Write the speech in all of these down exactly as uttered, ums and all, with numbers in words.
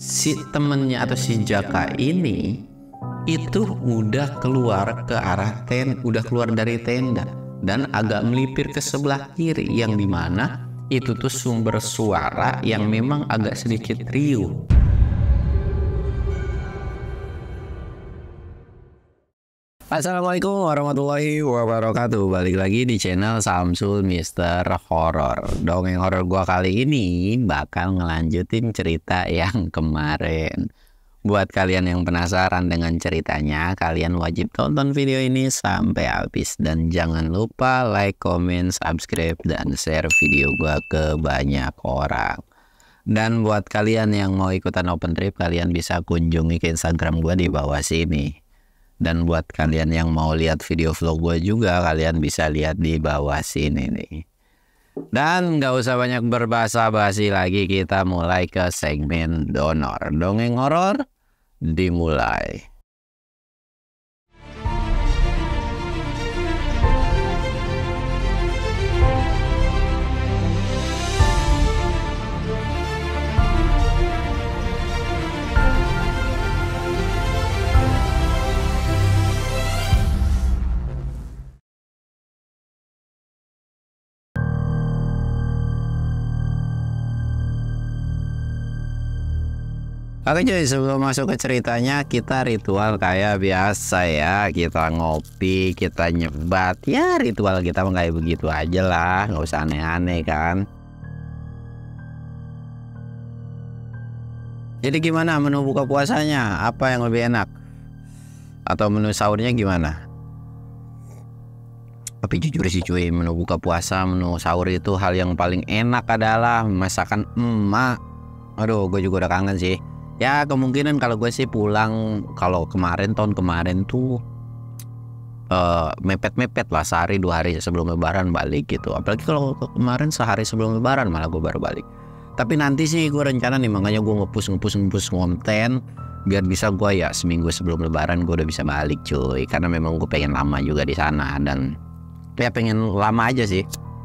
si temennya atau si Jaka ini itu udah keluar ke arah ten, udah keluar dari tenda dan agak melipir ke sebelah kiri, yang dimana itu tuh sumber suara yang memang agak sedikit riuh. Assalamualaikum warahmatullahi wabarakatuh. Balik lagi di channel Samsul Mister Horror. Dongeng horor gua kali ini bakal ngelanjutin cerita yang kemarin. Buat kalian yang penasaran dengan ceritanya, kalian wajib tonton video ini sampai habis. Dan jangan lupa like, comment, subscribe, dan share video gua ke banyak orang. Dan buat kalian yang mau ikutan open trip, kalian bisa kunjungi ke Instagram gua di bawah sini. Dan buat kalian yang mau lihat video vlog gue juga, kalian bisa lihat di bawah sini nih. Dan nggak usah banyak berbahasa basi lagi, kita mulai ke segmen donor. Dongeng horor dimulai. Oke cuy, sebelum masuk ke ceritanya, kita ritual kayak biasa ya. Kita ngopi, kita nyebat. Ya ritual kita mah kayak begitu aja lah, nggak usah aneh-aneh kan. Jadi gimana menu buka puasanya? Apa yang lebih enak? Atau menu sahurnya gimana? Tapi jujur sih cuy, menu buka puasa, menu sahur itu hal yang paling enak adalah masakan emak. Aduh, gue juga udah kangen sih. Ya kemungkinan kalau gue sih pulang, kalau kemarin tahun kemarin tuh mepet-mepet uh, lah, sehari dua hari sebelum lebaran balik gitu. Apalagi kalau kemarin sehari sebelum lebaran malah gue baru balik. Tapi nanti sih gue rencana nih, makanya gue ngepus ngepus ngepus konten biar bisa gue ya seminggu sebelum lebaran gue udah bisa balik cuy. Karena memang gue pengen lama juga di sana, dan ya pengen lama aja sih.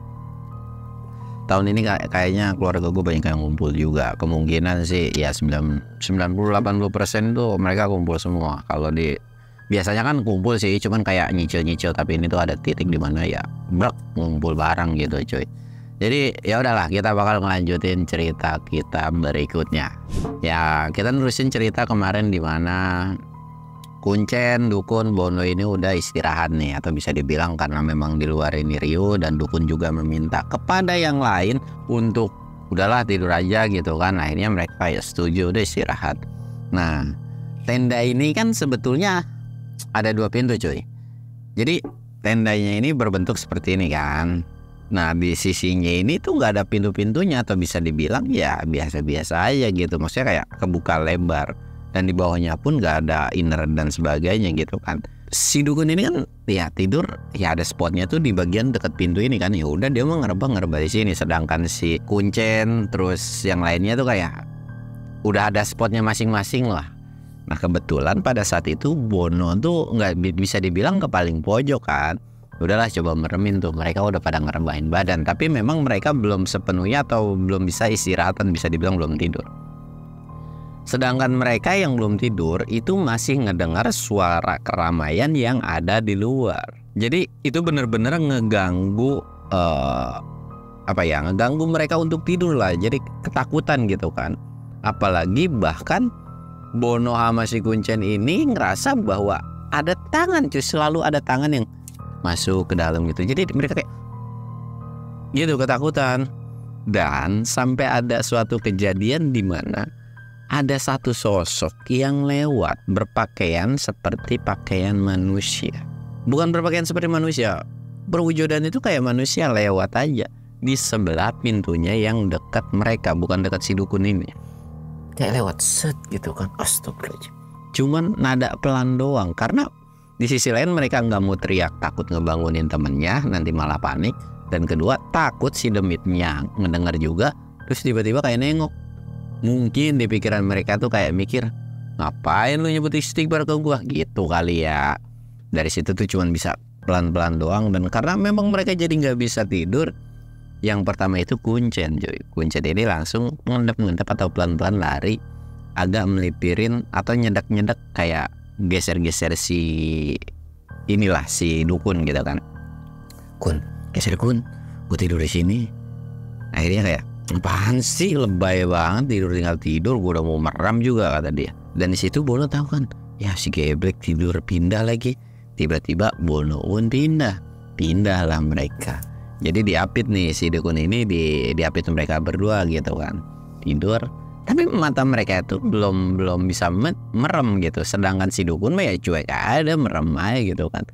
Tahun ini kayaknya keluarga gue banyak yang ngumpul juga. Kemungkinan sih ya sembilan puluh delapan puluh persen tuh mereka kumpul semua. Kalau di biasanya kan kumpul sih, cuman kayak nyicil-nyicil, tapi ini tuh ada titik di mana ya brek ngumpul bareng gitu cuy. Jadi ya udahlah, kita bakal ngelanjutin cerita kita berikutnya. Ya kita nerusin cerita kemarin di mana Kuncen, Dukun, Bono ini udah istirahat nih, atau bisa dibilang karena memang di luar ini riuh, dan Dukun juga meminta kepada yang lain untuk udahlah tidur aja gitu kan. Akhirnya mereka ya setuju, udah istirahat. Nah, tenda ini kan sebetulnya ada dua pintu cuy. Jadi tendanya ini berbentuk seperti ini kan. Nah di sisinya ini tuh nggak ada pintu-pintunya, atau bisa dibilang ya biasa-biasa aja gitu. Maksudnya kayak kebuka lebar. Dan di bawahnya pun nggak ada inner dan sebagainya gitu kan. Si Dukun ini kan ya tidur ya ada spotnya tuh di bagian dekat pintu ini kan. Ya udah dia mau ngerebah ngerebah di sini. Sedangkan si Kuncen terus yang lainnya tuh kayak udah ada spotnya masing-masing lah. Nah kebetulan pada saat itu Bono tuh nggak bisa dibilang ke paling pojok kan. Udahlah coba meremin tuh, mereka udah pada ngerebahin badan. Tapi memang mereka belum sepenuhnya atau belum bisa istirahatan, bisa dibilang belum tidur. Sedangkan mereka yang belum tidur itu masih ngedengar suara keramaian yang ada di luar. Jadi itu bener-bener ngeganggu uh, apa ya, ngeganggu mereka untuk tidur lah. Jadi ketakutan gitu kan. Apalagi bahkan Bono sama si Kuncen ini ngerasa bahwa ada tangan cuy, selalu ada tangan yang masuk ke dalam gitu. Jadi mereka kayak gitu ketakutan. Dan sampai ada suatu kejadian di mana ada satu sosok yang lewat berpakaian seperti pakaian manusia. Bukan berpakaian seperti manusia, berwujudan itu kayak manusia, lewat aja di sebelah pintunya yang dekat mereka, bukan dekat si Dukun ini. Kayak lewat set gitu kan. Astagfirullah. Cuman nada pelan doang, karena di sisi lain mereka nggak mau teriak, takut ngebangunin temennya nanti malah panik. Dan kedua takut si demitnya ngedengar juga, terus tiba-tiba kayak nengok. Mungkin di pikiran mereka tuh kayak mikir, ngapain lu nyebut istighfar ke gua gitu kali ya. Dari situ tuh cuman bisa pelan-pelan doang. Dan karena memang mereka jadi nggak bisa tidur, yang pertama itu Kuncen cuy. Kuncen ini langsung ngendap-ngendap atau pelan-pelan lari agak melipirin atau nyedak-nyedak kayak geser-geser si inilah si dukun gitu kan. Kun, geser kun, gue tidur di sini. Akhirnya kayak apaan sih, lebay banget tidur tinggal tidur, gue udah mau merem juga kata dia. Dan di situ Bono tahu kan, ya si geblek tidur pindah lagi. Tiba-tiba Bono pun pindah, pindah lah mereka. Jadi diapit nih si dukun ini di diapit mereka berdua gitu kan, tidur. Tapi mata mereka itu belum belum bisa merem gitu. Sedangkan si dukun mah ya cuek ada merem aja gitu kan.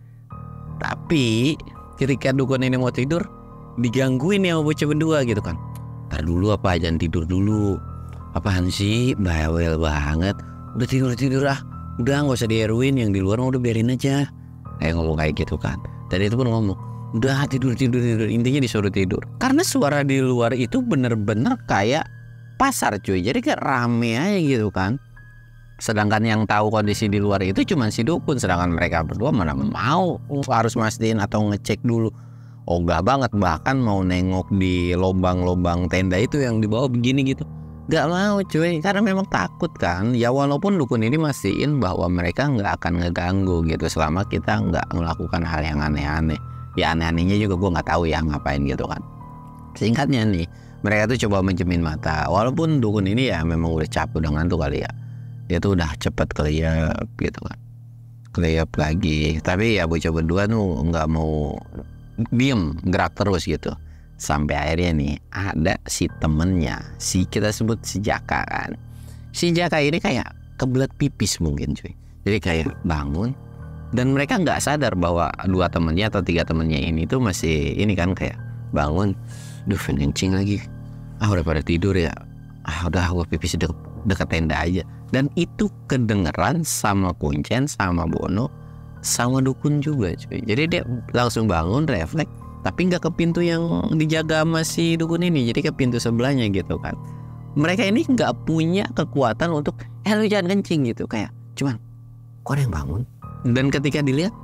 Tapi ketika dukun ini mau tidur, digangguin ya sama bocah berdua gitu kan. Ntar dulu apa, jangan tidur dulu. Apaan sih, bawel banget. Udah tidur tidur ah, udah nggak usah dieruin, yang di luar udah biarin aja. Kayak ngomong kayak gitu kan. Dan itu pun ngomong, udah tidur tidur tidur, intinya disuruh tidur. Karena suara di luar itu bener-bener kayak pasar cuy, jadi kayak rame aja gitu kan. Sedangkan yang tahu kondisi di luar itu cuma si dukun, sedangkan mereka berdua mana mau harus mastiin atau ngecek dulu. Ogah banget, bahkan mau nengok di lubang-lubang tenda itu yang di bawah begini gitu, gak mau cuy, karena memang takut kan. Ya walaupun dukun ini mastiin bahwa mereka nggak akan ngeganggu gitu selama kita nggak melakukan hal yang aneh-aneh. Ya aneh-anehnya juga gue nggak tahu ya ngapain gitu kan. Singkatnya nih, mereka tuh coba menjemin mata. Walaupun dukun ini ya memang udah capek, udah ngantuk kali ya. Dia tuh udah cepet kelihap gitu kan, kelihap lagi. Tapi ya bocah berdua tuh nggak mau diem, gerak terus gitu. Sampai akhirnya nih ada si temennya, si kita sebut si Jaka kan. Si Jaka ini kayak kebelet pipis mungkin cuy. Jadi kayak bangun, dan mereka nggak sadar bahwa dua temennya atau tiga temennya ini tuh masih ini kan, kayak bangun, duh kencing lagi, ah udah pada tidur ya, ah udah gue pipis deket, deket tenda aja. Dan itu kedengeran sama Kuncen, sama Bono, sama dukun juga cuy. Jadi dia langsung bangun refleks, tapi nggak ke pintu yang dijaga sama si dukun ini, jadi ke pintu sebelahnya gitu kan. Mereka ini nggak punya kekuatan untuk eh lu jangan kencing gitu, kayak cuman kok ada yang bangun. Dan ketika dilihat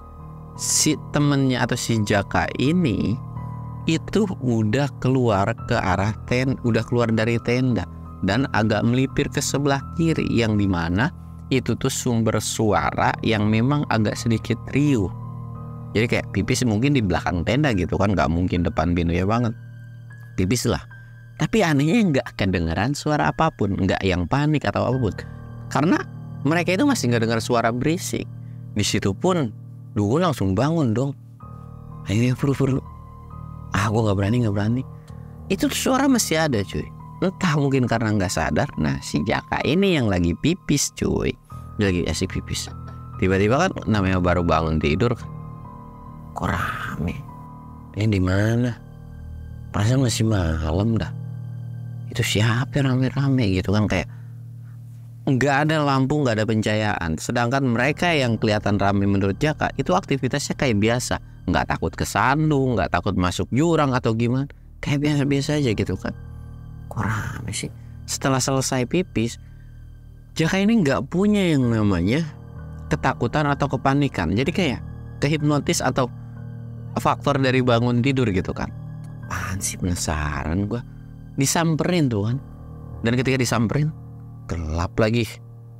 si temennya atau si Jaka ini itu udah keluar ke arah ten, udah keluar dari tenda dan agak melipir ke sebelah kiri, yang dimana itu tuh sumber suara yang memang agak sedikit riuh. Jadi kayak pipis mungkin di belakang tenda gitu kan, nggak mungkin depan pintu ya banget. Pipis lah. Tapi anehnya nggak kedengeran suara apapun, nggak yang panik atau apapun, karena mereka itu masih nggak dengar suara berisik. Di situ pun dukun langsung bangun dong. Akhirnya furu-furu, ah gue nggak berani nggak berani. Itu suara masih ada cuy. Entah mungkin karena nggak sadar. Nah si Jaka ini yang lagi pipis cuy, dia lagi asik pipis. Tiba-tiba kan namanya baru bangun tidur, kok rame? Ini di mana? Perasaan masih malam dah. Itu siapa rame-rame gitu kan, kayak nggak ada lampu, nggak ada pencahayaan. Sedangkan mereka yang kelihatan rame menurut Jaka itu aktivitasnya kayak biasa, nggak takut kesandung, nggak takut masuk jurang atau gimana, kayak biasa-biasa aja gitu kan. Kok rame sih? Setelah selesai pipis, Jaka ini nggak punya yang namanya ketakutan atau kepanikan. Jadi kayak kehipnotis atau faktor dari bangun tidur gitu kan. Apaan sih, penasaran gue. Disamperin tuh kan. Dan ketika disamperin, gelap lagi.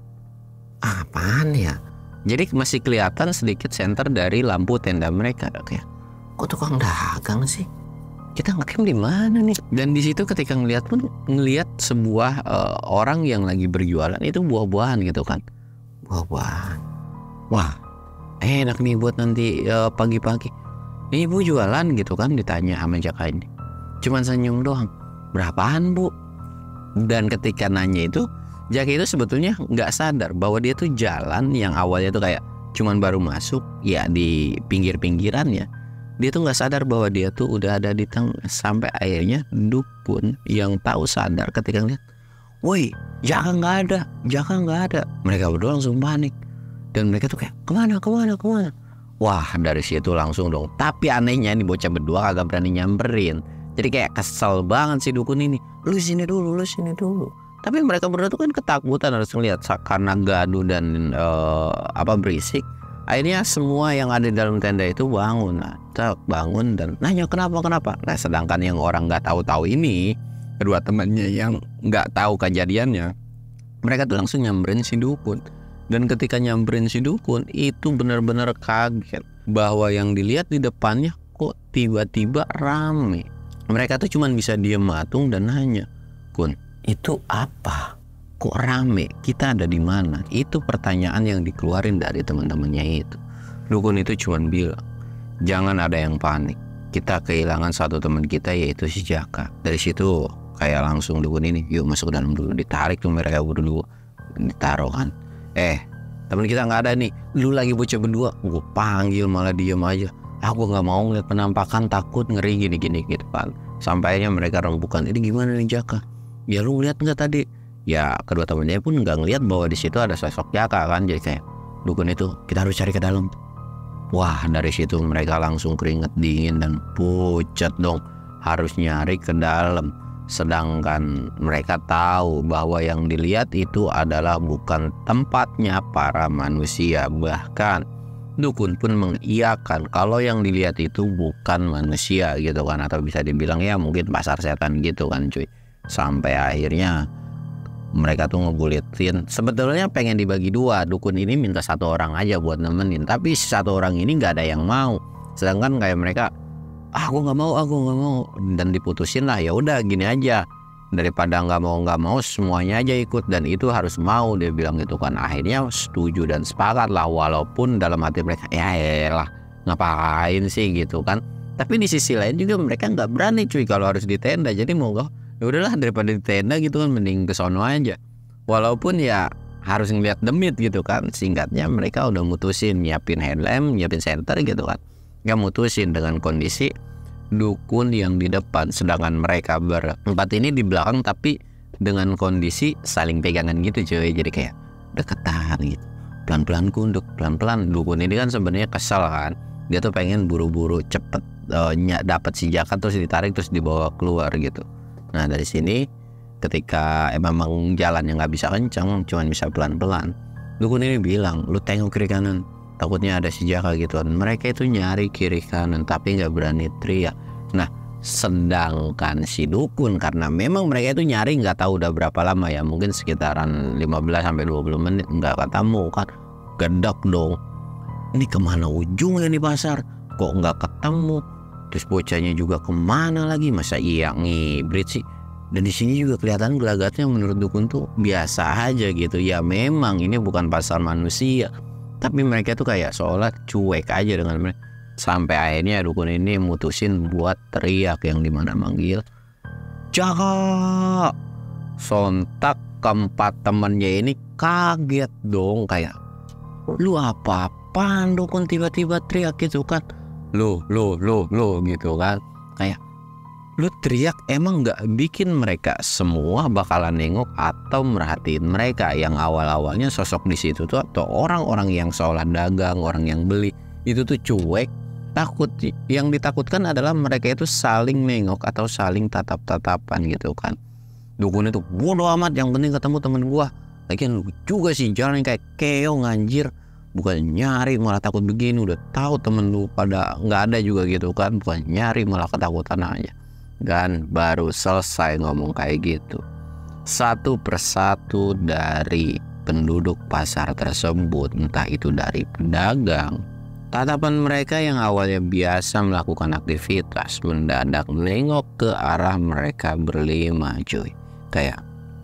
Apaan ya? Jadi masih kelihatan sedikit senter dari lampu tenda mereka. Kayak, kok tukang dagang sih? Kita ngecamp di mana nih? Dan di situ ketika ngelihat pun ngelihat sebuah uh, orang yang lagi berjualan itu buah-buahan gitu kan. Buah-buahan. Wah, enak nih buat nanti uh, pagi-pagi. Ini ibu jualan gitu kan, ditanya sama Jaka ini. Cuman senyum doang. Berapaan bu? Dan ketika nanya itu, Jaka itu sebetulnya nggak sadar bahwa dia tuh jalan yang awalnya tuh kayak cuman baru masuk ya di pinggir-pinggiran ya. Dia tuh nggak sadar bahwa dia tuh udah ada di tengah, sampai akhirnya dukun yang tahu sadar ketika ngeliat, woi Jaka nggak ada, Jaka nggak ada. Mereka berdua langsung panik dan mereka tuh kayak kemana kemana kemana. Wah dari situ langsung dong. Tapi anehnya nih bocah berdua kagak berani nyamperin. Jadi kayak kesel banget si dukun ini. Lu sini dulu, lu sini dulu. Tapi mereka berdua tuh kan ketakutan harus ngeliat karena gaduh dan uh, apa berisik. Akhirnya semua yang ada di dalam tenda itu bangun, nah, bangun dan nanya kenapa kenapa. Nah sedangkan yang orang nggak tahu-tahu ini, kedua temannya yang nggak tahu kejadiannya, Mereka tuh langsung nyamperin si dukun. Dan ketika nyamperin si dukun itu benar-benar kaget bahwa yang dilihat di depannya kok tiba-tiba rame. Mereka tuh cuman bisa diem matung dan nanya, "Kun, itu apa? Kok rame? Kita ada di mana?" Itu pertanyaan yang dikeluarin dari teman-temannya itu. Dukun itu cuman bilang, "Jangan ada yang panik. Kita kehilangan satu teman kita yaitu si Jaka." Dari situ kayak langsung dukun ini, "Yuk masuk ke dalam dulu." Ditarik tuh mereka berdua, ditaruh kan. Eh temen kita nggak ada nih, lu lagi bocah berdua. Gue panggil malah diem aja. Aku nggak mau ngeliat penampakan, takut, ngeri gini-gini gitu kan. Sampainya mereka rembukan, "Ini gimana nih Jaka? Ya lu lihat nggak tadi?" Ya kedua temennya pun nggak ngeliat bahwa di situ ada sosok Jaka kan. Jadi kayak dukun itu, "Kita harus cari ke dalam." Wah dari situ mereka langsung keringet dingin dan pucat dong, harus nyari ke dalam. Sedangkan mereka tahu bahwa yang dilihat itu adalah bukan tempatnya para manusia. Bahkan dukun pun mengiyakan kalau yang dilihat itu bukan manusia gitu kan. Atau bisa dibilang ya mungkin pasar setan gitu kan cuy. Sampai akhirnya mereka tuh ngebulitin. Sebetulnya pengen dibagi dua. Dukun ini minta satu orang aja buat nemenin, tapi satu orang ini gak ada yang mau. Sedangkan kayak mereka, "Ah, aku nggak mau, aku nggak mau," dan diputusin lah. Ya udah gini aja, daripada nggak mau nggak mau semuanya aja ikut, dan itu harus mau, dia bilang gitu kan. Akhirnya setuju dan sepakat lah, walaupun dalam hati mereka ya elah ngapain sih gitu kan. Tapi di sisi lain juga mereka nggak berani cuy kalau harus di tenda. Jadi mau nggak, ya udahlah daripada di tenda gitu kan, mending ke sono aja. Walaupun ya harus ngeliat demit gitu kan. Singkatnya mereka udah mutusin nyiapin headlamp, nyiapin senter gitu kan. Nggak mutusin dengan kondisi dukun yang di depan, sedangkan mereka berempat ini di belakang, tapi dengan kondisi saling pegangan gitu cuy. Jadi kayak deketan gitu, pelan-pelan kunduk, pelan-pelan. Dukun ini kan sebenarnya kesal kan, dia tuh pengen buru-buru cepet uh, dapat si Jaka terus ditarik terus dibawa keluar gitu. Nah dari sini ketika emang jalan yang nggak bisa kencang, cuman bisa pelan-pelan, dukun ini bilang, "Lu tengok kiri kanan, takutnya ada si Jaka gitu." Mereka itu nyari kiri kanan tapi nggak berani teriak. Nah sedangkan si dukun, karena memang mereka itu nyari nggak tahu udah berapa lama ya, mungkin sekitaran lima belas sampai dua puluh menit nggak ketemu kan. Gedek dong, ini kemana ujungnya nih pasar, kok nggak ketemu. Terus bocahnya juga kemana lagi, masa iya ngibrit sih. Dan di sini juga kelihatan gelagatnya menurut dukun tuh biasa aja gitu. Ya memang ini bukan pasar manusia, tapi mereka tuh kayak seolah cuek aja dengan mereka. Sampai akhirnya dukun ini mutusin buat teriak, yang dimana manggil Jaka. Sontak keempat temennya ini kaget dong, kayak, "Lu apa-apaan dukun tiba-tiba teriak gitu kan? Lu, lu, lu, lu gitu kan." Kayak lu teriak emang gak bikin mereka semua bakalan nengok atau merhatiin mereka? Yang awal-awalnya sosok di situ tuh atau orang-orang yang seolah dagang, orang yang beli itu tuh cuek, takut. Yang ditakutkan adalah mereka itu saling nengok atau saling tatap-tatapan gitu kan. Dukun itu, "Bodoh amat, yang penting ketemu temen gua." Lagian lu juga sih jalan kayak keong anjir, bukan nyari malah takut begini. Udah tahu temen lu pada nggak ada juga gitu kan, bukan nyari malah ketakutan aja. Dan baru selesai ngomong kayak gitu, satu persatu dari penduduk pasar tersebut, entah itu dari pedagang, tatapan mereka yang awalnya biasa melakukan aktivitas mendadak nengok ke arah mereka berlima cuy. Kayak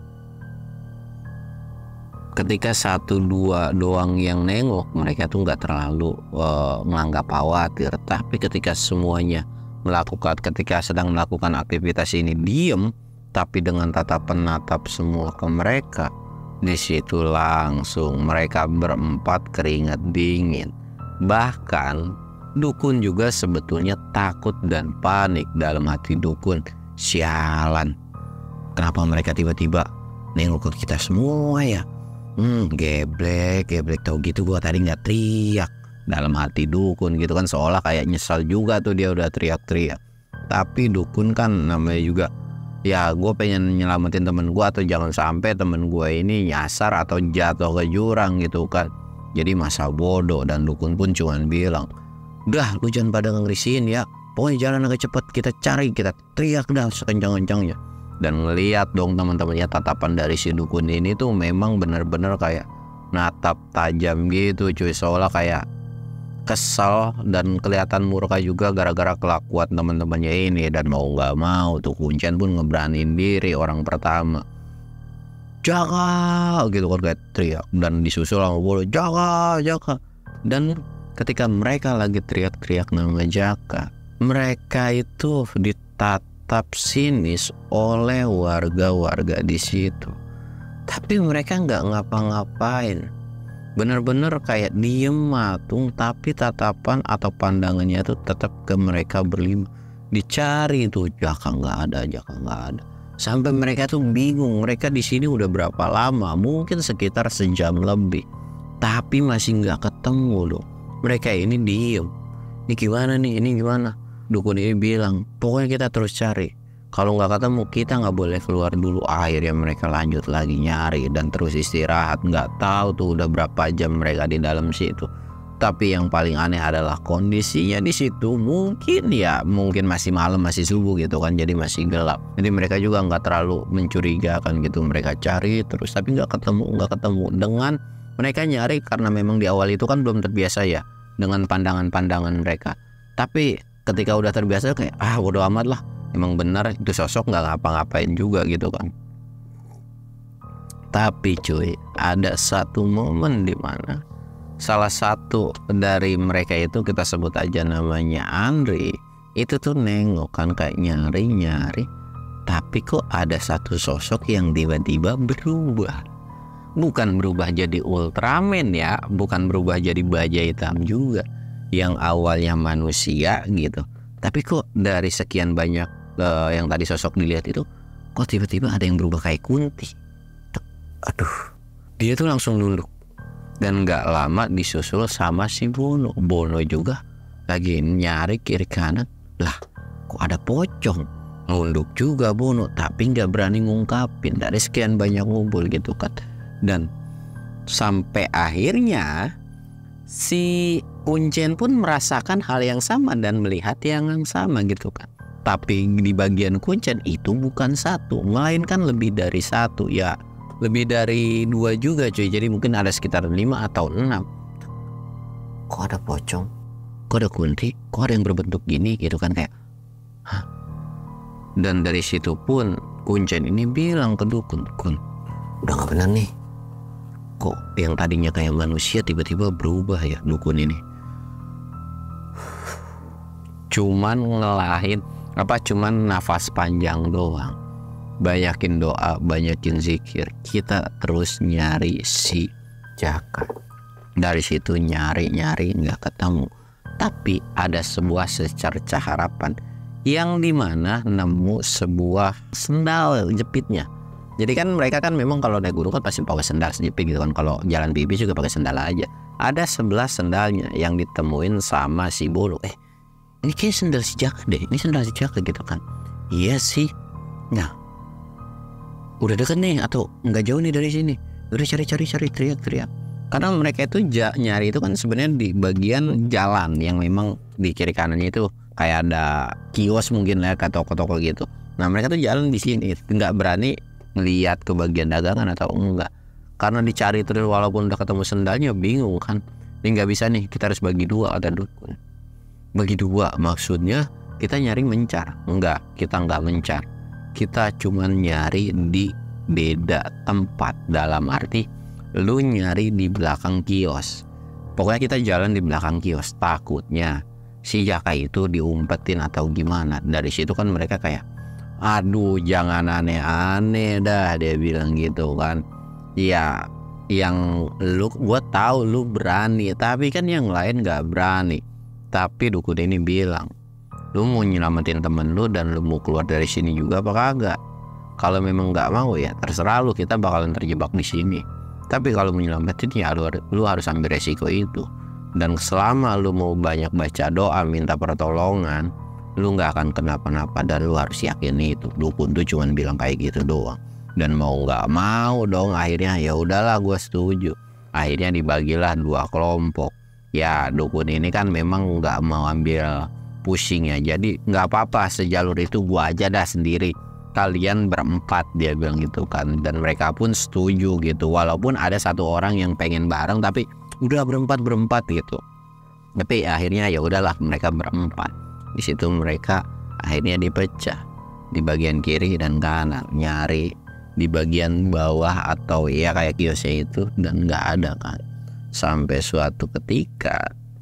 ketika satu dua doang yang nengok, mereka tuh nggak terlalu uh, menganggap khawatir. Tapi ketika semuanya melakukan, ketika sedang melakukan aktivitas ini diem, tapi dengan tatapan natap semua ke mereka, di situ langsung mereka berempat keringat dingin. Bahkan dukun juga sebetulnya takut dan panik. Dalam hati dukun, sialan, kenapa mereka tiba-tiba nengok ke kita semua ya? Hmm, geblek, geblek, tau gitu gua tadi nggak teriak. Dalam hati dukun gitu kan, seolah kayak nyesal juga tuh dia udah teriak-teriak. Tapi dukun kan namanya juga, ya gue pengen nyelamatin temen gue, atau jangan sampai temen gue ini nyasar atau jatuh ke jurang gitu kan. Jadi masa bodoh. Dan dukun pun cuman bilang, "Udah lu jangan pada ngerisiin ya, pokoknya jalan agak cepet, kita cari, kita teriak dah sekencang-kencangnya." Dan ngeliat dong teman-temannya tatapan dari si dukun ini tuh memang bener-bener kayak natap tajam gitu cuy, seolah kayak kesal dan kelihatan murka juga gara-gara kelakuan teman-temannya ini. Dan mau nggak mau tuh Kuncen pun ngeberaniin diri orang pertama, Jaka gitu kan, kayak teriak, dan disusul sama Bolo, Jaka, Jaka. Dan ketika mereka lagi teriak-teriak nama Jaka, mereka itu ditatap sinis oleh warga-warga di situ. Tapi mereka nggak ngapa-ngapain, bener-bener kayak diem matung, tapi tatapan atau pandangannya itu tetap ke mereka berlima. Dicari tuh Jaka nggak ada, Jaka nggak ada, sampai mereka tuh bingung. Mereka di sini udah berapa lama? Mungkin sekitar sejam lebih, tapi masih nggak ketemu loh. Mereka ini diem. Ini gimana nih? Ini gimana? Dukun ini bilang, pokoknya kita terus cari. Kalau nggak ketemu kita nggak boleh keluar dulu. Akhirnya mereka lanjut lagi nyari dan terus istirahat. Nggak tahu tuh udah berapa jam mereka di dalam situ. Tapi yang paling aneh adalah kondisinya di situ mungkin ya mungkin masih malam, masih subuh gitu kan, jadi masih gelap. Jadi mereka juga nggak terlalu mencurigakan gitu. Mereka cari terus tapi nggak ketemu, nggak ketemu. Dengan mereka nyari karena memang di awal itu kan belum terbiasa ya dengan pandangan-pandangan mereka. Tapi ketika udah terbiasa kayak ah bodo amat lah, emang benar itu sosok nggak ngapa-ngapain juga gitu kan. Tapi cuy, ada satu momen di mana salah satu dari mereka itu, kita sebut aja namanya Andri, itu tuh nengok kan kayak nyari-nyari, tapi kok ada satu sosok yang tiba-tiba berubah. Bukan berubah jadi Ultraman ya, bukan berubah jadi baja hitam juga, yang awalnya manusia gitu. Tapi kok dari sekian banyak uh, yang tadi sosok dilihat itu, kok tiba-tiba ada yang berubah kayak Kunti. Aduh, dia tuh langsung nunduk. Dan gak lama disusul sama si Bono. Bono juga lagi nyari kiri kanan. Lah kok ada pocong? Nunduk juga Bono, tapi gak berani ngungkapin dari sekian banyak ngumpul gitu kan. Dan sampai akhirnya si Kuncen pun merasakan hal yang sama dan melihat yang sama gitu kan. Tapi di bagian Kuncen itu bukan satu, melainkan lebih dari satu ya. Lebih dari dua juga cuy. Jadi mungkin ada sekitar lima atau enam. Kok ada pocong? Kok ada Kunti? Kok ada yang berbentuk gini gitu kan kayak hah? Dan dari situ pun Kuncen ini bilang ke dukun, Kun, udah gak benar nih. Kok yang tadinya kayak manusia tiba-tiba berubah ya dukun ini. Cuman ngelahin apa cuman nafas panjang doang. Banyakin doa, banyakin zikir. Kita terus nyari si Jaka. Dari situ nyari-nyari nggak ketemu. Tapi ada sebuah secercah harapan yang dimana nemu sebuah sendal jepitnya. Jadi kan mereka kan memang kalau naik gunung kan pasti pakai sendal jepit gitu kan. Kalau jalan pipi juga pakai sendal aja. Ada sebelas sendalnya yang ditemuin sama si Bolo. Eh, ini kayak sendal si Jaka deh. Ini sendal si Jaka gitu kan. Iya sih. Nah, udah deket nih atau nggak jauh nih dari sini. Udah cari-cari-cari, teriak-teriak. Karena mereka itu nyari itu kan sebenarnya di bagian jalan yang memang di kiri kanannya itu kayak ada kios mungkin lah, ke toko-toko gitu. Nah mereka tuh jalan di sini, nggak berani ngeliat ke bagian dagangan atau enggak. Karena dicari terus walaupun udah ketemu sendalnya bingung kan. Ini nggak bisa nih, kita harus bagi dua, ada dukun. Bagi dua maksudnya kita nyari mencar? Enggak, kita nggak mencar. Kita cuman nyari di beda tempat. Dalam arti lu nyari di belakang kios. Pokoknya kita jalan di belakang kios. Takutnya si Jaka itu diumpetin atau gimana. Dari situ kan mereka kayak aduh jangan aneh-aneh dah, dia bilang gitu kan. Ya yang lu, gua tahu lu berani, tapi kan yang lain gak berani. Tapi dukun ini bilang, lu mau nyelamatin temen lu dan lu mau keluar dari sini juga apa kagak? Kalau memang nggak mau ya terserah lu, kita bakalan terjebak di sini. Tapi kalau mau nyelamatin ya lu, lu harus ambil resiko itu. Dan selama lu mau banyak baca doa minta pertolongan, lu nggak akan kenapa-napa dan lu harus yakin itu. Dukun tuh cuman bilang kayak gitu doang. Dan mau nggak mau dong akhirnya ya udahlah gue setuju. Akhirnya dibagilah dua kelompok. Ya dukun ini kan memang nggak mau ambil pusing ya, jadi nggak apa-apa sejalur itu gua aja dah sendiri. kalian berempat, dia bilang gitu kan. Dan mereka pun setuju gitu, walaupun ada satu orang yang pengen bareng tapi udah berempat berempat gitu. Tapi akhirnya ya udahlah, mereka berempat. Di situ mereka akhirnya dipecah di bagian kiri dan kanan, nyari di bagian bawah atau ya kayak kiosnya itu, dan nggak ada kan. Sampai suatu ketika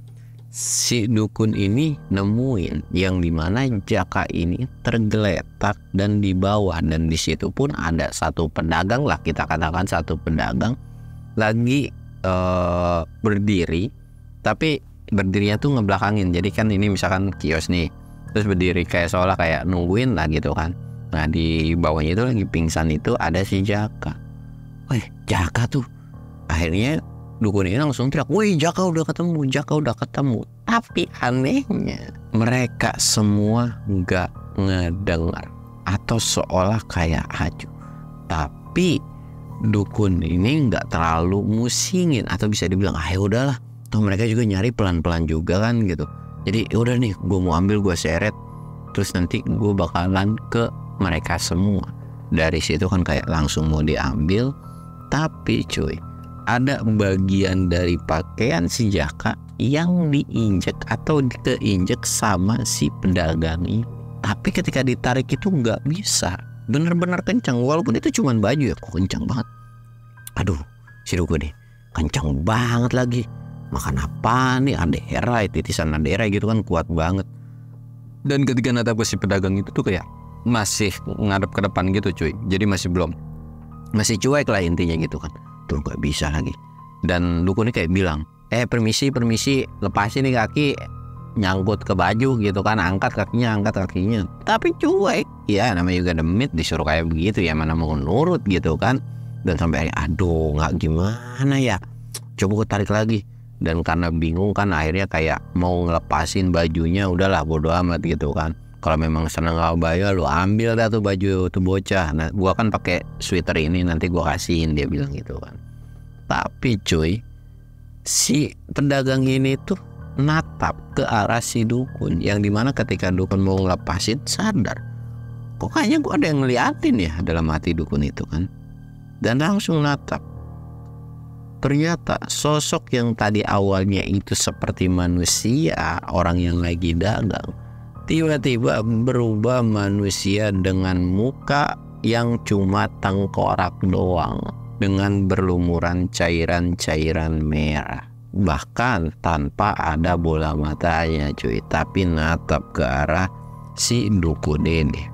si dukun ini nemuin yang dimana Jaka ini tergeletak dan di bawah, dan di situ pun ada satu pedagang lah, kita katakan satu pedagang lagi eh, berdiri, tapi berdirinya tuh ngebelakangin. Jadi kan ini misalkan kios nih, terus berdiri kayak seolah kayak nungguin lah gitu kan. Nah di bawahnya itu lagi pingsan itu ada si Jaka. Wih, Jaka tuh. Akhirnya dukun ini langsung teriak, wih Jaka udah ketemu, Jaka udah ketemu. Tapi anehnya mereka semua nggak ngedengar atau seolah kayak acuh. Tapi dukun ini nggak terlalu musingin, atau bisa dibilang ah ya udahlah, toh mereka juga nyari pelan-pelan juga kan gitu. Jadi udah nih, gue mau ambil, gue seret, terus nanti gue bakalan ke mereka semua. Dari situ kan kayak langsung mau diambil, tapi cuy, ada bagian dari pakaian si Jaka yang diinjek atau keinjek sama si pedagang ini. Tapi ketika ditarik itu nggak bisa, bener-bener kencang, walaupun itu cuma baju ya, kok kencang banget. Aduh, si dukun nih kencang banget lagi. Makan apa nih, aderai, titisan aderai gitu kan, kuat banget. Dan ketika natap si pedagang itu tuh kayak masih ngadep ke depan gitu cuy, jadi masih belum, masih cuek lah intinya gitu kan. Tuh gak bisa lagi. Dan dukun ini kayak bilang, eh permisi permisi, lepasin nih kaki, nyangkut ke baju gitu kan, angkat kakinya, angkat kakinya. Tapi cuek, ya namanya juga demit, disuruh kayak begitu ya mana mau nurut gitu kan. Dan sampai aduh nggak gimana ya, coba gue tarik lagi. Dan karena bingung kan akhirnya kayak mau ngelepasin bajunya, udahlah bodo amat gitu kan. Kalau memang seneng gak bayar, lu ambil dah tuh baju tuh bocah. Nah gua kan pakai sweater ini, nanti gua kasihin, dia bilang gitu kan. Tapi cuy, si pedagang ini tuh natap ke arah si dukun, yang dimana ketika dukun mau ngelepasin sadar, kok kayaknya gua ada yang ngeliatin ya, dalam hati dukun itu kan. Dan langsung natap. Ternyata sosok yang tadi awalnya itu seperti manusia, orang yang lagi dagang, tiba-tiba berubah manusia dengan muka yang cuma tengkorak doang, dengan berlumuran cairan-cairan merah, bahkan tanpa ada bola matanya cuy, tapi natap ke arah si dukun ini.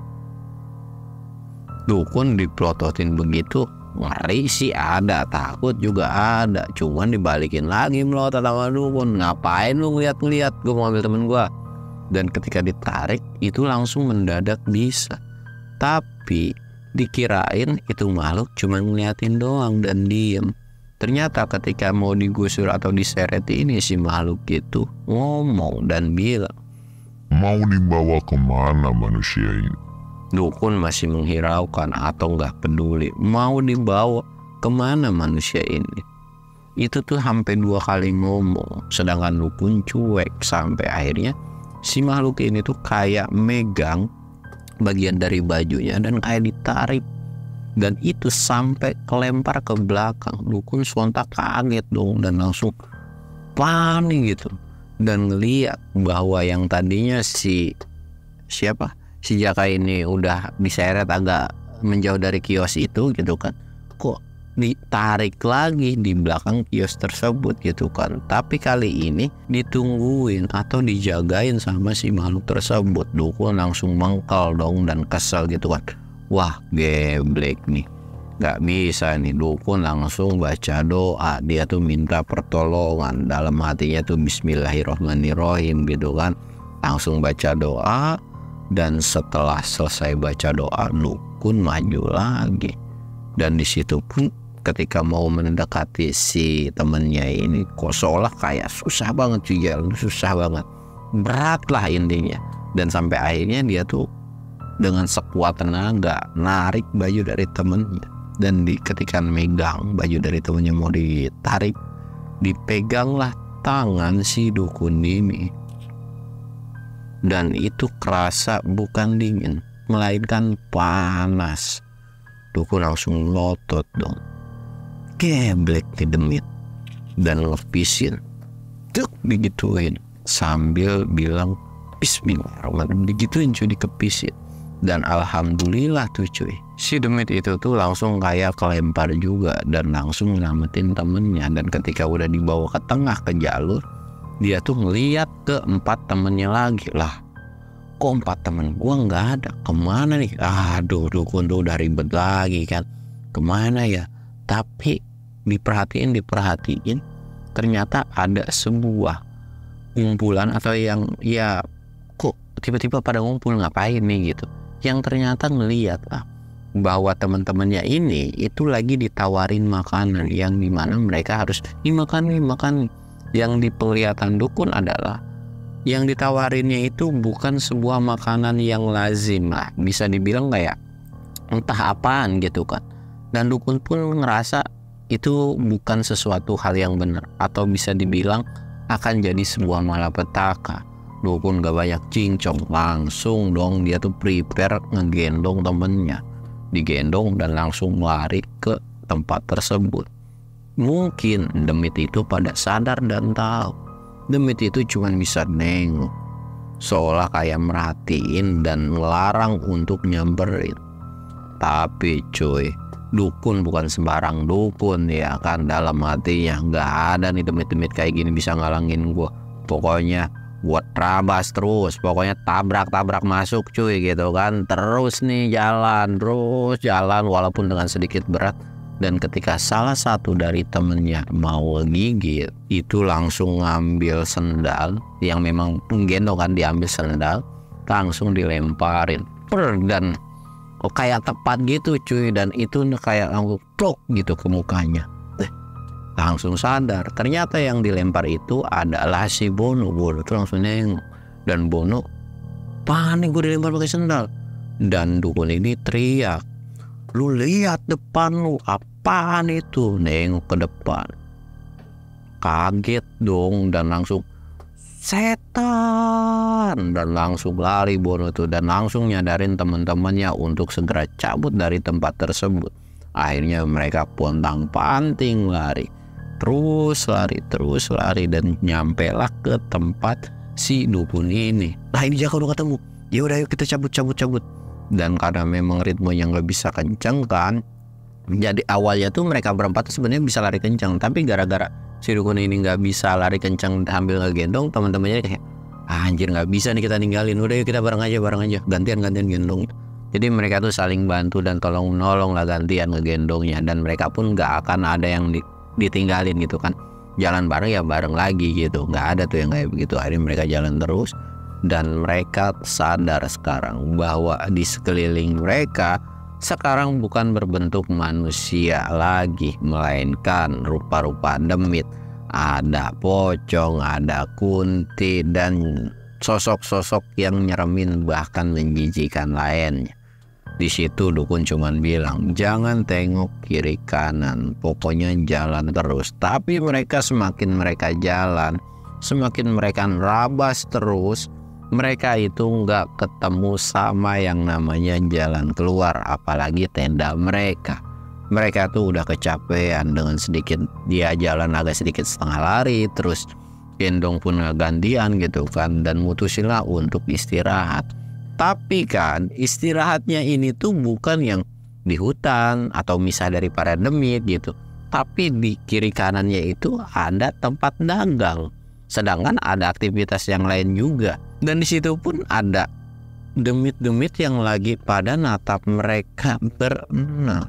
Dukun diprototin begitu, ngeri sih ada, takut juga ada, cuman dibalikin lagi melotot sama dukun. Ngapain lu ngeliat-ngeliat, gue mau ambil temen gue. Dan ketika ditarik itu langsung mendadak bisa. Tapi dikirain itu makhluk cuma ngeliatin doang dan diem. Ternyata ketika mau digusur atau diseret ini, si makhluk itu ngomong dan bilang, mau dibawa kemana manusia ini? Dukun masih menghiraukan atau nggak peduli mau dibawa kemana manusia ini. Itu tuh sampai dua kali ngomong, sedangkan dukun cuek. Sampai akhirnya si makhluk ini tuh kayak megang bagian dari bajunya dan kayak ditarik, dan itu sampai kelempar ke belakang. Dukun sontak kaget dong dan langsung panik gitu, dan ngeliat bahwa yang tadinya si siapa si Jaka ini udah diseret agak menjauh dari kios itu gitu kan, kok ditarik lagi di belakang kios tersebut gitu kan. Tapi kali ini ditungguin atau dijagain sama si makhluk tersebut. Dukun langsung mengkel dong dan kesel gitu kan. Wah geblek nih, gak bisa nih. Dukun langsung baca doa, dia tuh minta pertolongan, dalam hatinya tuh bismillahirrohmanirrohim gitu kan. Langsung baca doa. Dan setelah selesai baca doa, dukun maju lagi. Dan di situ pun ketika mau mendekati si temennya ini, kok seolah kayak susah banget juga, susah banget, berat lah intinya. Dan sampai akhirnya dia tuh dengan sekuat tenaga narik baju dari temennya. Dan di, ketika megang baju dari temennya mau ditarik, dipeganglah tangan si dukun ini. Dan itu kerasa bukan dingin, melainkan panas. Dukun langsung lotot dong. Geblek nih Demit dan ngepisin. Tuk digituin sambil bilang bismillahirrahmanirrahim, digituin cuy, dikepisin. Dan alhamdulillah tuh cuy, si Demit itu tuh langsung kayak kelempar juga dan langsung nyelamatin temennya. Dan ketika udah dibawa ke tengah ke jalur, dia tuh ngeliat ke empat temennya lagi. Lah kok empat temen gua nggak ada, kemana nih? Aduh dukun tuh udah ribet lagi kan, kemana ya? Tapi diperhatiin diperhatiin ternyata ada sebuah kumpulan atau yang ya kok tiba-tiba pada ngumpul ngapain nih gitu. Yang ternyata ngeliat lah bahwa teman-temannya ini itu lagi ditawarin makanan yang dimana mereka harus dimakan nih makan. Yang dipenglihatan dukun adalah yang ditawarinnya itu bukan sebuah makanan yang lazim lah, bisa dibilang kayak entah apaan gitu kan. Dan dukun pun ngerasa itu bukan sesuatu hal yang benar, atau bisa dibilang akan jadi sebuah malapetaka. Dukun gak banyak cincong, langsung dong dia tuh prepare ngegendong temennya, digendong dan langsung lari ke tempat tersebut. Mungkin Demit itu pada sadar dan tahu. Demit itu cuma bisa nengok, seolah kayak merhatiin dan melarang untuk nyamperin. Tapi cuy, dukun bukan sembarang dukun ya kan, dalam hatinya nggak ada nih Demit-demit kayak gini bisa ngalangin gue. Pokoknya buat rabas terus, pokoknya tabrak-tabrak masuk cuy gitu kan. Terus nih jalan, terus jalan walaupun dengan sedikit berat. Dan ketika salah satu dari temennya mau gigit, itu langsung ngambil sendal yang memang penggendong kan, diambil sendal langsung dilemparin per, dan oh, kayak tepat gitu cuy. Dan itu kayak langsung plok gitu ke mukanya. Eh, langsung sadar ternyata yang dilempar itu adalah si Bono. Bono tuh langsung nengok dan Bono panik, gue dilempar pakai sendal. Dan dukun ini teriak, lu lihat depan lu, apaan itu? Nengok ke depan, kaget dong dan langsung setan, dan langsung lari Bono tuh dan langsung nyadarin teman-temannya untuk segera cabut dari tempat tersebut. Akhirnya mereka pontang panting lari, terus lari terus lari dan nyampe lah ke tempat si dukun ini. Nah ini Jaka udah ketemu, ya udah yuk kita cabut cabut cabut. Dan karena memang ritmenya nggak bisa kenceng kan, jadi awalnya tuh mereka berempat tuh sebenarnya bisa lari kencang, tapi gara-gara si dukun ini nggak bisa lari kencang sambil ngegendong, teman-temannya kayak ah, anjir nggak bisa nih kita ninggalin, udah yuk kita bareng aja bareng aja gantian gantian gendong. Jadi mereka tuh saling bantu dan tolong menolong lah gantian ngegendongnya, dan mereka pun nggak akan ada yang ditinggalin gitu kan, jalan bareng ya bareng lagi gitu, nggak ada tuh yang kayak begitu. Akhirnya mereka jalan terus. Dan mereka sadar sekarang bahwa di sekeliling mereka sekarang bukan berbentuk manusia lagi, melainkan rupa-rupa demit. Ada pocong, ada kunti, dan sosok-sosok yang nyeremin bahkan menjijikan lainnya. Di situ dukun cuman bilang jangan tengok kiri kanan, pokoknya jalan terus. Tapi mereka semakin mereka jalan, semakin mereka rabas terus, mereka itu nggak ketemu sama yang namanya jalan keluar, apalagi tenda mereka. Mereka tuh udah kecapean dengan sedikit dia jalan agak sedikit setengah lari, terus gendong pun nggak gantian gitu kan, dan mutusinlah untuk istirahat. Tapi kan istirahatnya ini tuh bukan yang di hutan atau misah dari para demit gitu, tapi di kiri kanannya itu ada tempat dagang. Sedangkan ada aktivitas yang lain juga. Dan di situ pun ada demit-demit yang lagi pada natap mereka berenam.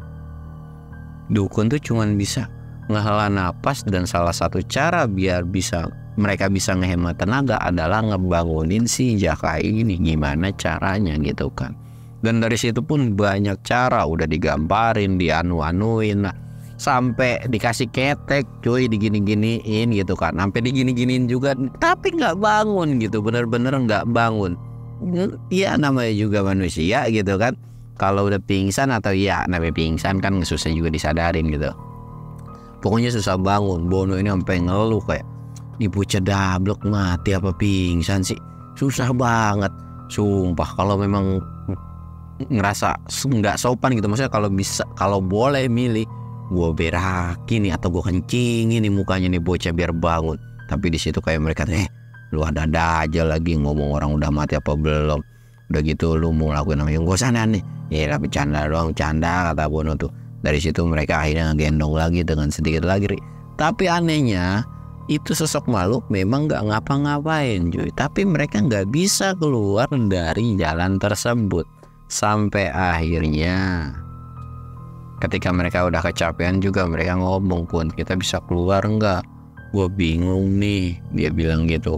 Dukun tuh cuman bisa ngehela napas, dan salah satu cara biar bisa mereka bisa ngehemat tenaga adalah ngebangunin si Jaka ini. Gimana caranya gitu kan. Dan dari situ pun banyak cara udah digambarin, dianu-anuin lah, sampai dikasih ketek cuy, digini-giniin gitu kan, sampai digini-giniin juga tapi nggak bangun gitu, bener-bener nggak bangun. Ya namanya juga manusia gitu kan, kalau udah pingsan atau ya namanya pingsan kan susah juga disadarin gitu, pokoknya susah bangun. Bono ini sampai ngeluh kayak ibu cedablok mati apa pingsan sih, susah banget sumpah. Kalau memang ngerasa nggak sopan gitu. Maksudnya kalau bisa, kalau boleh milih, gue berakin nih atau gue kencingin nih mukanya nih bocah biar bangun. Tapi di situ kayak mereka eh lu ada-ada aja lagi ngomong orang udah mati apa belum. Udah gitu lu mau lakuin namanya gue sana nih. Ya tapi canda doang, canda kata Bono tuh. Dari situ mereka akhirnya ngegendong lagi dengan sedikit lagi. Tapi anehnya itu sosok makhluk memang gak ngapa-ngapain cuy, tapi mereka gak bisa keluar dari jalan tersebut. Sampai akhirnya ketika mereka udah kecapean juga mereka ngomong, Kun kita bisa keluar nggak? Gue bingung nih, dia bilang gitu.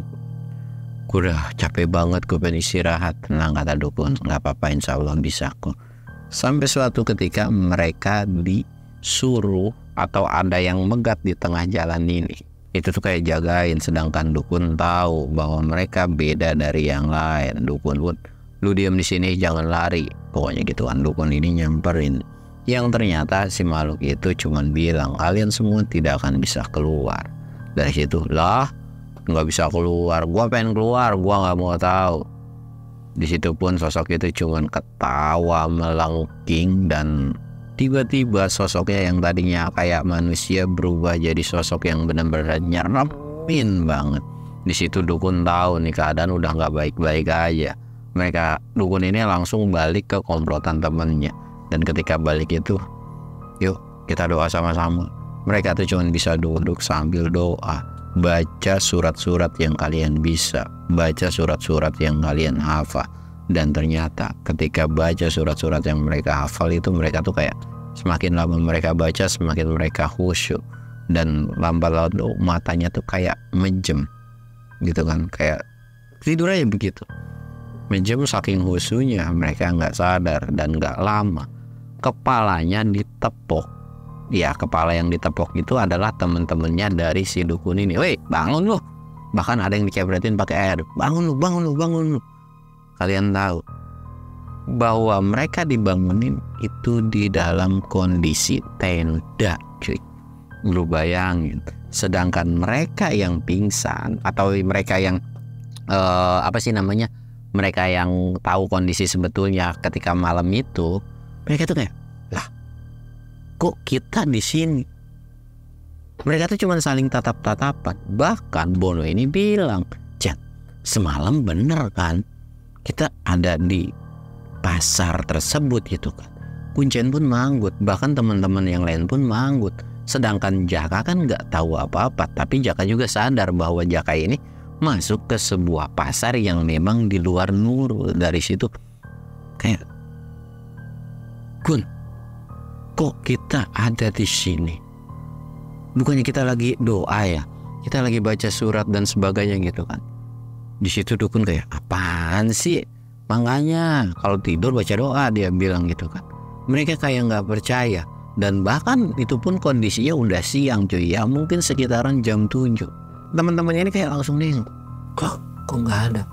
Gue udah capek banget, gue pengen istirahat. Tenang kata Dukun, nggak apa-apa insya Allah bisa kok. Sampai suatu ketika mereka disuruh atau ada yang megat di tengah jalan ini. Itu tuh kayak jagain, sedangkan Dukun tahu bahwa mereka beda dari yang lain. Dukun pun, lu diam di sini jangan lari, pokoknya gitu kan. Dukun ini nyamperin, yang ternyata si makhluk itu cuman bilang kalian semua tidak akan bisa keluar. Dari situ lah nggak bisa keluar, gua pengen keluar, gua nggak mau tahu. Di situ pun sosok itu cuman ketawa melengking dan tiba-tiba sosoknya yang tadinya kayak manusia berubah jadi sosok yang benar-benar nyeremin banget. Di situ Dukun tahu nih keadaan udah nggak baik-baik aja. Mereka Dukun ini langsung balik ke komplotan temennya. Dan ketika balik itu, yuk kita doa sama-sama. Mereka tuh cuma bisa duduk sambil doa, baca surat-surat yang kalian bisa, baca surat-surat yang kalian hafal. Dan ternyata ketika baca surat-surat yang mereka hafal itu, mereka tuh kayak semakin lama mereka baca semakin mereka khusyuk. Dan lambat laun matanya tuh kayak menjem gitu kan, kayak tidur aja begitu. Menjem saking khusyuknya, mereka nggak sadar dan nggak lama kepalanya ditepok. Ya kepala yang ditepok itu adalah temen-temennya dari si Dukun ini. Woi bangun lu, bahkan ada yang dicebretin pakai air. Bangun lu, bangun lu, bangun lu. Kalian tahu bahwa mereka dibangunin itu di dalam kondisi tenda cuy. Lu bayangin, sedangkan mereka yang pingsan atau mereka yang uh, apa sih namanya, mereka yang tahu kondisi sebetulnya ketika malam itu, mereka tuh kayak, lah kok kita di sini? Mereka tuh cuma saling tatap-tatapan. Bahkan Bono ini bilang, Chat, semalam bener kan kita ada di pasar tersebut gitu kan. Kuncen pun manggut, bahkan teman-teman yang lain pun manggut. Sedangkan Jaka kan nggak tahu apa-apa, tapi Jaka juga sadar bahwa Jaka ini masuk ke sebuah pasar yang memang di luar Nurul. Dari situ kayak, Kun, kok kita ada di sini? Bukannya kita lagi doa ya? Kita lagi baca surat dan sebagainya gitu kan. Di situ Dukun kayak, apaan sih? Makanya kalau tidur baca doa, dia bilang gitu kan. Mereka kayak nggak percaya. Dan bahkan itu pun kondisinya udah siang cuy, ya mungkin sekitaran jam tujuh. Teman-temannya ini kayak langsung nengok, kok kok nggak ada.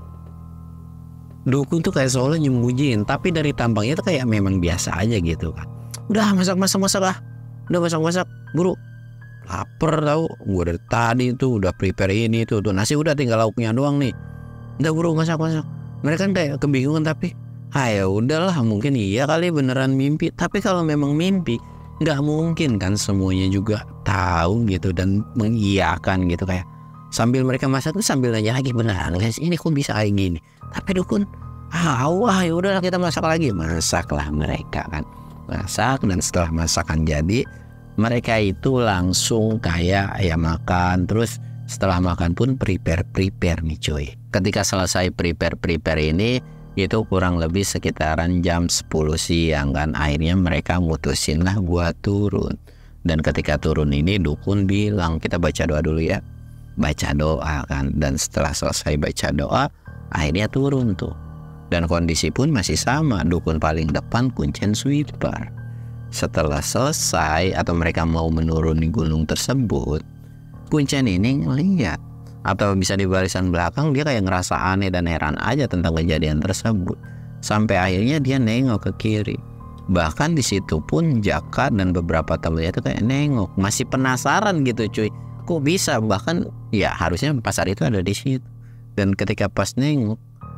Dukun tuh kayak seolah nyembunyiin, tapi dari tampangnya tuh kayak memang biasa aja gitu kan. Udah masak masak masak lah, udah masak masak buru, lapar tahu. Gue dari tadi tuh udah prepare ini tuh, tuh nasi udah tinggal lauknya doang nih. Udah buru masak masak. Mereka kan kayak kebingungan, tapi ah ya udahlah, mungkin iya kali beneran mimpi. Tapi kalau memang mimpi, nggak mungkin kan semuanya juga tahu gitu dan mengiyakan gitu. Kayak sambil mereka masak tuh sambil nanya lagi, beneran guys ini kok bisa kayak gini? Tapi Dukun, ah wah ya udahlah kita masak lagi. Masaklah mereka kan, masak. Dan setelah masakan jadi, mereka itu langsung kayak ya makan. Terus setelah makan pun prepare prepare nih cuy. Ketika selesai prepare prepare ini, itu kurang lebih sekitaran jam sepuluh siang kan. Akhirnya mereka mutusin lah gua turun. Dan ketika turun ini Dukun bilang, kita baca doa dulu ya. Baca doa kan. Dan setelah selesai baca doa, akhirnya turun tuh. Dan kondisi pun masih sama, Dukun paling depan, Kuncen sweeper. Setelah selesai atau mereka mau menuruni gunung tersebut, Kuncen ini ngeliat, atau bisa di barisan belakang dia kayak ngerasa aneh dan heran aja tentang kejadian tersebut. Sampai akhirnya dia nengok ke kiri. Bahkan di situ pun Jaka dan beberapa temennya tuh kayak nengok, masih penasaran gitu cuy. Kok bisa? Bahkan ya harusnya pasar itu ada di situ. Dan ketika pas nengok,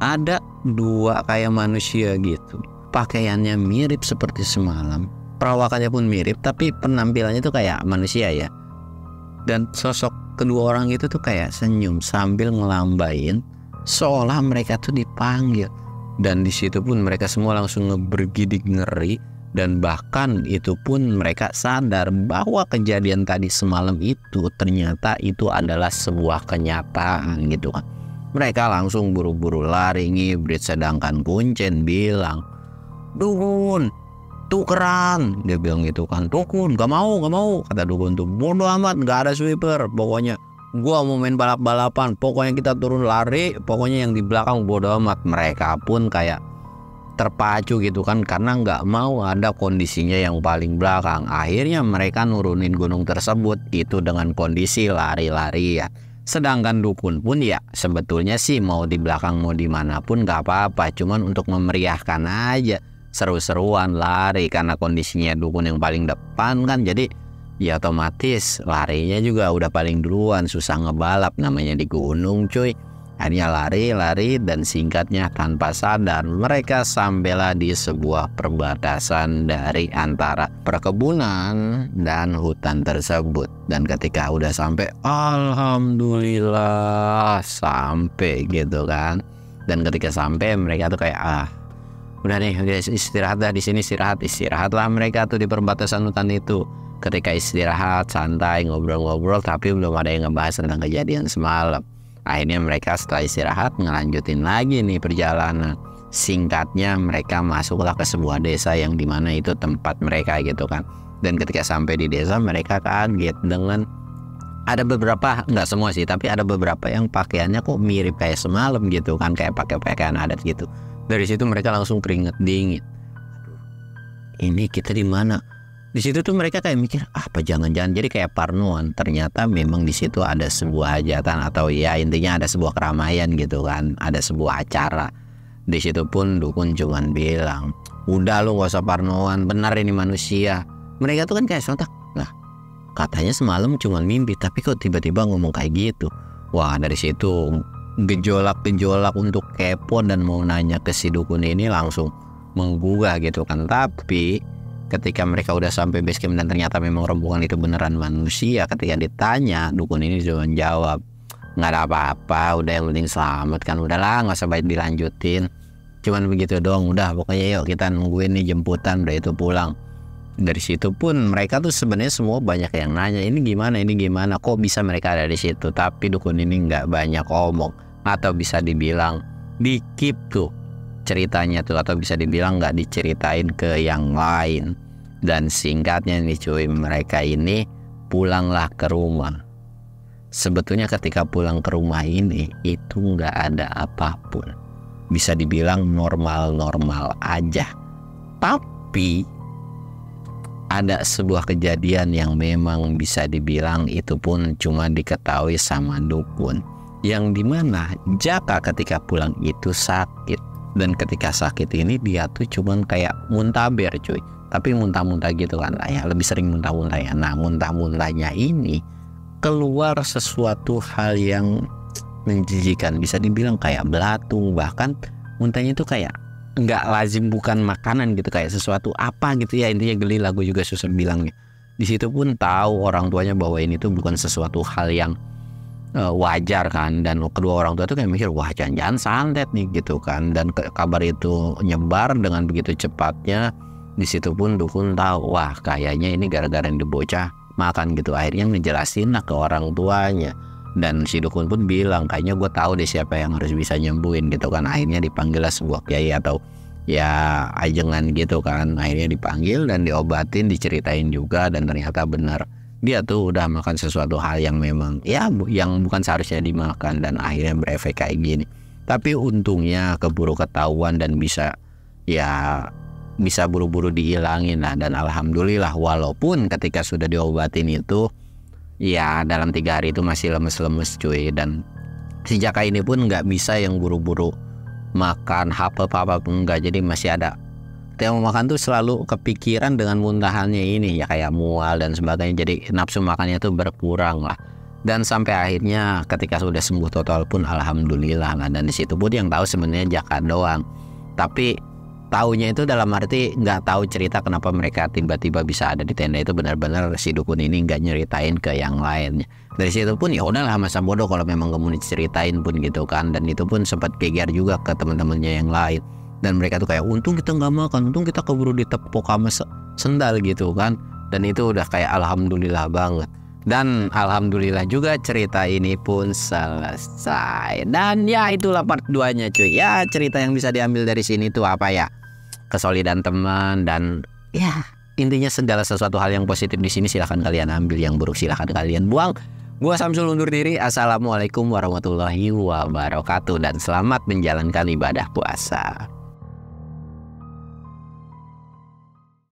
ada dua kayak manusia gitu, pakaiannya mirip seperti semalam, perawakannya pun mirip, tapi penampilannya tuh kayak manusia ya. Dan sosok kedua orang itu tuh kayak senyum sambil ngelambain seolah mereka tuh dipanggil. Dan di situ pun mereka semua langsung bergidik ngeri, dan bahkan itu pun mereka sadar bahwa kejadian tadi semalam itu ternyata itu adalah sebuah kenyataan gitu kan. Mereka langsung buru-buru lari ngibrit, sedangkan Kuncen bilang, "Dukun, tukeran," dia bilang gitu kan. "Dukun, gak mau, gak mau," kata Dukun tuh. "Bodoh amat, gak ada sweeper, pokoknya gua mau main balap-balapan, pokoknya kita turun lari, pokoknya yang di belakang bodoh amat." Mereka pun kayak terpacu gitu kan, karena nggak mau ada kondisinya yang paling belakang. Akhirnya mereka nurunin gunung tersebut itu dengan kondisi lari-lari ya. Sedangkan Dukun pun ya sebetulnya sih mau di belakang mau dimanapun nggak apa-apa, cuman untuk memeriahkan aja, seru-seruan lari, karena kondisinya Dukun yang paling depan kan, jadi ya otomatis larinya juga udah paling duluan, susah ngebalap namanya di gunung cuy. Akhirnya lari-lari dan singkatnya tanpa sadar mereka sampailah di sebuah perbatasan dari antara perkebunan dan hutan tersebut. Dan ketika udah sampai, alhamdulillah sampai gitu kan. Dan ketika sampai mereka tuh kayak ah udah nih guys, istirahat dah di sini, istirahat istirahatlah mereka tuh di perbatasan hutan itu. Ketika istirahat santai ngobrol-ngobrol, tapi belum ada yang ngebahas tentang kejadian semalam. Akhirnya mereka setelah istirahat ngelanjutin lagi nih perjalanan. Singkatnya mereka masuklah ke sebuah desa yang dimana itu tempat mereka gitu kan. Dan ketika sampai di desa mereka kaget dengan ada beberapa, nggak semua sih, tapi ada beberapa yang pakaiannya kok mirip kayak semalam gitu kan, kayak pakai pakaian adat gitu. Dari situ mereka langsung keringet dingin. Ini kita di mana? Di situ tuh mereka kayak mikir, ah, apa jangan-jangan jadi kayak parnoan. Ternyata memang di situ ada sebuah hajatan atau ya intinya ada sebuah keramaian gitu kan, ada sebuah acara. Di situ pun Dukun cuman bilang, udah lu gak usah parnoan, benar ini manusia. Mereka tuh kan kayak sontak, lah katanya semalam cuman mimpi, tapi kok tiba-tiba ngomong kayak gitu. Wah, dari situ gejolak-gejolak untuk kepo dan mau nanya ke si Dukun ini langsung menggugah gitu kan. Tapi ketika mereka udah sampai base camp dan ternyata memang rombongan itu beneran manusia, ketika ditanya Dukun ini cuma jawab, nggak ada apa-apa, udah yang penting selamat kan, udahlah nggak usah baik dilanjutin, cuman begitu doang, udah pokoknya yuk kita nungguin nih jemputan, udah itu pulang. Dari situ pun mereka tuh sebenarnya semua banyak yang nanya, ini gimana ini gimana kok bisa mereka ada di situ, tapi Dukun ini nggak banyak omong, atau bisa dibilang dikip tuh ceritanya tuh, atau bisa dibilang nggak diceritain ke yang lain. Dan singkatnya nih cuy, mereka ini pulanglah ke rumah. Sebetulnya ketika pulang ke rumah ini itu nggak ada apapun, bisa dibilang normal-normal aja. Tapi ada sebuah kejadian yang memang bisa dibilang itu pun cuma diketahui sama Dukun, yang dimana Jaka ketika pulang itu sakit. Dan ketika sakit ini dia tuh cuman kayak muntaber cuy, tapi muntah-muntah gitu kan, ya lebih sering muntah-muntah ya. Nah muntah-muntahnya ini keluar sesuatu hal yang menjijikan, bisa dibilang kayak belatung, bahkan muntahnya itu kayak nggak lazim, bukan makanan gitu, kayak sesuatu apa gitu ya, intinya geli lah, gue juga susah bilangnya. Di situ pun tahu orang tuanya bahwa ini tuh bukan sesuatu hal yang Uh, wajar kan, dan kedua orang tua tuh kayak mikir wah jangan-jangan santet nih gitu kan. Dan ke kabar itu nyebar dengan begitu cepatnya. Di situ pun Dukun tahu wah kayaknya ini gara-gara yang dibocah makan gitu. Akhirnya ngejelasin lah ke orang tuanya, dan si Dukun pun bilang kayaknya gue tahu deh siapa yang harus bisa nyembuhin gitu kan. Akhirnya dipanggil lah sebuah kiai atau ya ajengan gitu kan. Akhirnya dipanggil dan diobatin, diceritain juga, dan ternyata benar dia tuh udah makan sesuatu hal yang memang ya yang bukan seharusnya dimakan, dan akhirnya berefek kayak gini. Tapi untungnya keburu ketahuan dan bisa ya bisa buru-buru dihilangin lah. Dan alhamdulillah walaupun ketika sudah diobatin itu ya dalam tiga hari itu masih lemes-lemes cuy. Dan si Jaka ini pun nggak bisa yang buru-buru makan apa-apa enggak, jadi masih ada yang mau makan tuh selalu kepikiran dengan muntahannya ini ya, kayak mual dan sebagainya, jadi nafsu makannya tuh berkurang lah. Dan sampai akhirnya ketika sudah sembuh total pun alhamdulillah lah. Dan di situ pun yang tahu sebenarnya Jaka doang. Tapi taunya itu dalam arti nggak tahu cerita kenapa mereka tiba-tiba bisa ada di tenda itu, benar-benar si dukun ini nggak nyeritain ke yang lainnya. Dari situ pun ya udahlah masa bodoh kalau memang nggak mau diceritain pun gitu kan. Dan itu pun sempat geger juga ke teman-temannya yang lain. Dan mereka tuh kayak untung kita nggak makan, untung kita keburu ditepuk sama sendal gitu kan. Dan itu udah kayak alhamdulillah banget. Dan alhamdulillah juga cerita ini pun selesai. Dan ya itulah part dua nya cuy. Ya cerita yang bisa diambil dari sini tuh apa ya, kesolidan teman. Dan ya intinya segala sesuatu hal yang positif di sini silahkan kalian ambil, yang buruk silahkan kalian buang. Gua Samsul undur diri. Assalamualaikum warahmatullahi wabarakatuh. Dan selamat menjalankan ibadah puasa.